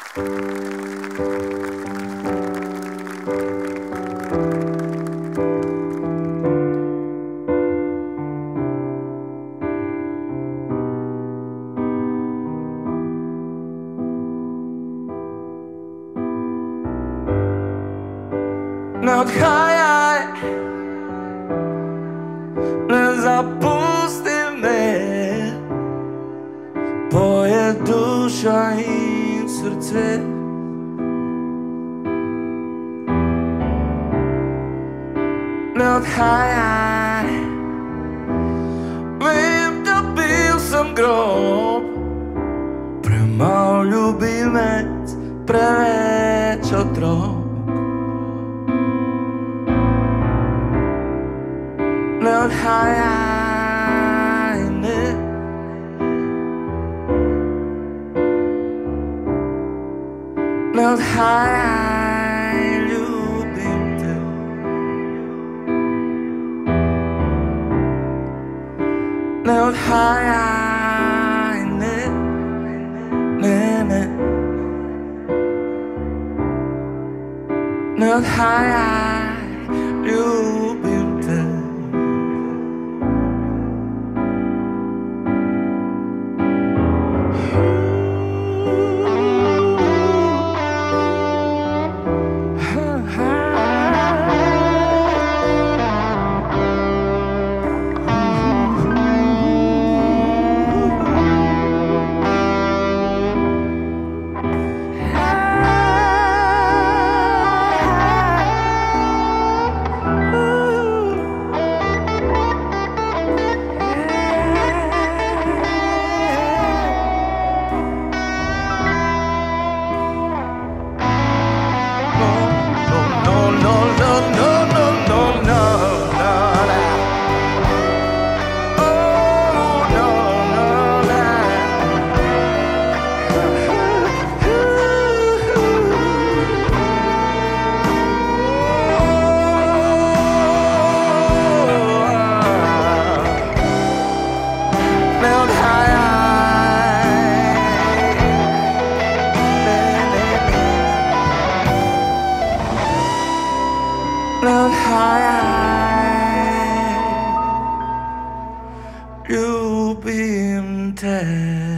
Ne odchajaj, ne zapusti me, poje duša in srce. Ne odhajaj, vem, da bil sem grob, premal ljubimec, preveč otrok. Ne odhajaj, ne. Ne odhajaj, ljubim te. Ne odhajaj, ne, ne, ne. Ne odhajaj, ljubim te. Ne odhajaj, ljubim te.